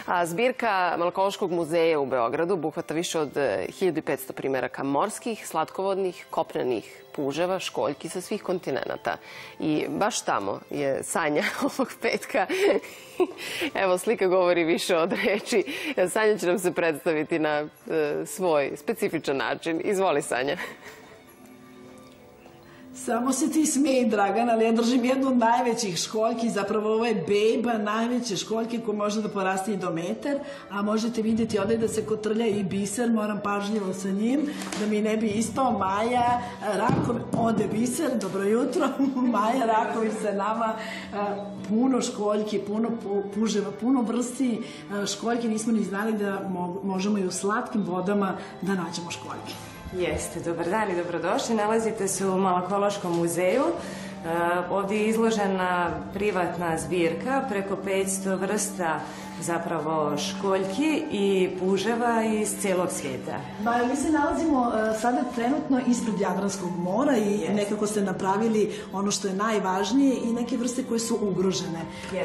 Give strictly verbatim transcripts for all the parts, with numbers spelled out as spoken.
A zbirka Malekološkog muzeja u Beogradu obuhvata više od hiljadu petsto primeraka morskih, slatkovodnih, kopnenih puževa, školjki sa svih kontinenata. I baš tamo je Sanja ovog petka. Evo, slika govori više od reči. Sanja će nam se predstaviti na svoj specifičan način. Izvoli, Sanja. Samo se ti smej, Dragan, ali ja držim jednu od najvećih školjki, zapravo ovo je bejba, najveće školjke koja može da porasti i do metar, a možete vidjeti ovdje da se kotrlja i biser, moram pažljivo sa njim, da mi ne bi ispao. Maja Raković, ode biser, dobro jutro, Maja Raković sa nama, puno školjki, puno puževa, puno vrsti školjke, nismo ni znali da možemo i u slatkim vodama da nađemo školjke. Jeste, dobar dan i dobrodošli. Nalazite se u Malekološkom muzeju. Ovdje je izložena privatna zbirka, preko petsto vrsta zapravo školjki i puževa iz cijelog svijeta. Maja, mi se nalazimo sada trenutno ispred Jadranskog mora i nekako ste napravili ono što je najvažnije i neke vrste koje su ugrožene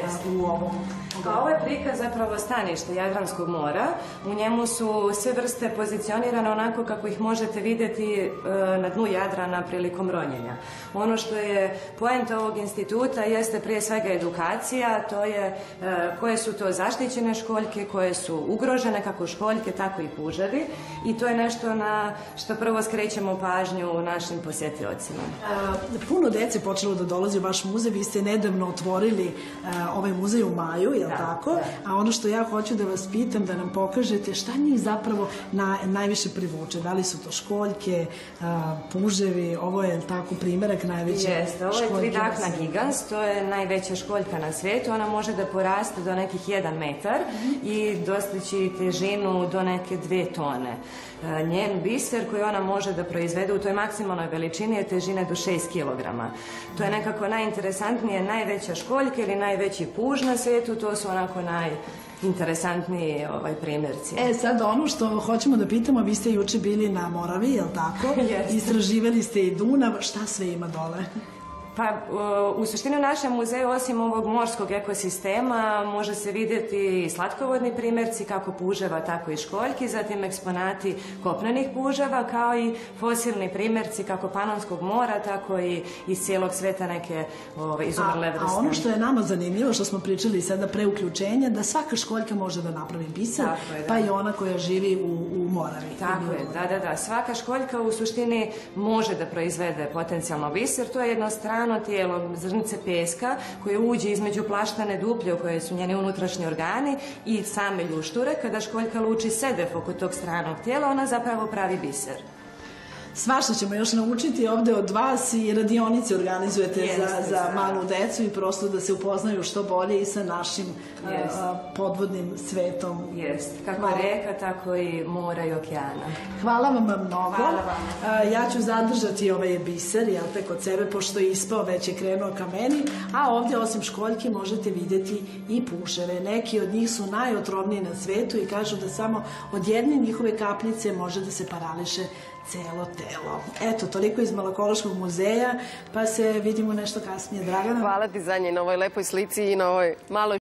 u ovom. Ovo je prikaz zapravo staništa Jadranskog mora. U njemu su sve vrste pozicionirane onako kako ih možete vidjeti na dnu Jadrana prilikom ronjenja. Ono što je poenta ovog instituta jeste prije svega edukacija, to je koje su to zaštićene školjke, koje su ugrožene, kako školjke, tako i puževi. I to je nešto na što prvo skrećemo pažnju našim posjetiocima. Puno dece je počelo da dolazi u vaš muzej. Vi ste nedavno otvorili ovaj muzej u maju, je li tako? A ono što ja hoću da vas pitam, da nam pokažete šta njih zapravo najviše privuče. Da li su to školjke, puževi, ovo je tako primerak najveće školjke? Jeste, ovo je tridakna gigans, to je najveća školjka na svijetu. Ona može da poraste do nekih jedan metar i dostići težinu do neke dve tone. Njen biser koji ona može da proizvede u toj maksimalnoj veličini je težine do šest kilograma. To je nekako najinteresantnije, najveća školjka ili najveći puž na svijetu, to su onako najinteresantniji primjerci. E, sad ono što hoćemo da pitamo, vi ste juče bili na Moravi, je li tako? Istraživali ste i Dunav, šta sve ima dole? Pa, u suštini u našem muzeju, osim ovog morskog ekosistema, može se vidjeti slatkovodni primjerci, kako puževa, tako i školjki, zatim eksponati kopnenih puževa, kao i fosilni primjerci, kako Panonskog mora, tako i iz cijelog sveta neke izumrle vrste. A ono što je nama zanimljivo, što smo pričali sada pre uključenja, da svaka školjka može da napravi biser, pa i ona koja živi u Moravi. Tako je, da, da, da. Svaka školjka u suštini može da proizvede potencijalno biser, to je jednostrano tijelo zrnice peska koje uđe između plaštane duplje u koje su njeni unutrašnji organi i same ljušture. Kada školjka luči sedef oko tog stranog tijela, ona zapravo pravi biser. Svašta ćemo još naučiti ovdje od vas i radionice organizujete za malu decu i prosto da se upoznaju što bolje i sa našim podvodnim svetom. Jest, kako reka, tako i mora i okeana. Hvala vam mnogo. Ja ću zadržati ovaj biser, jel te, kod sebe, pošto je ispao, već je krenuo ka meni, a ovdje osim školjke možete vidjeti i puževe. Neki od njih su najotrovniji na svetu i kažu da samo od jedne njihove kapljice može da se parališe celo telo. Eto, toliko iz Malekološkog muzeja, pa se vidimo nešto kasnije. Dragana. Hvala ti, Zanje, na ovoj lepoj slici i na ovoj maloj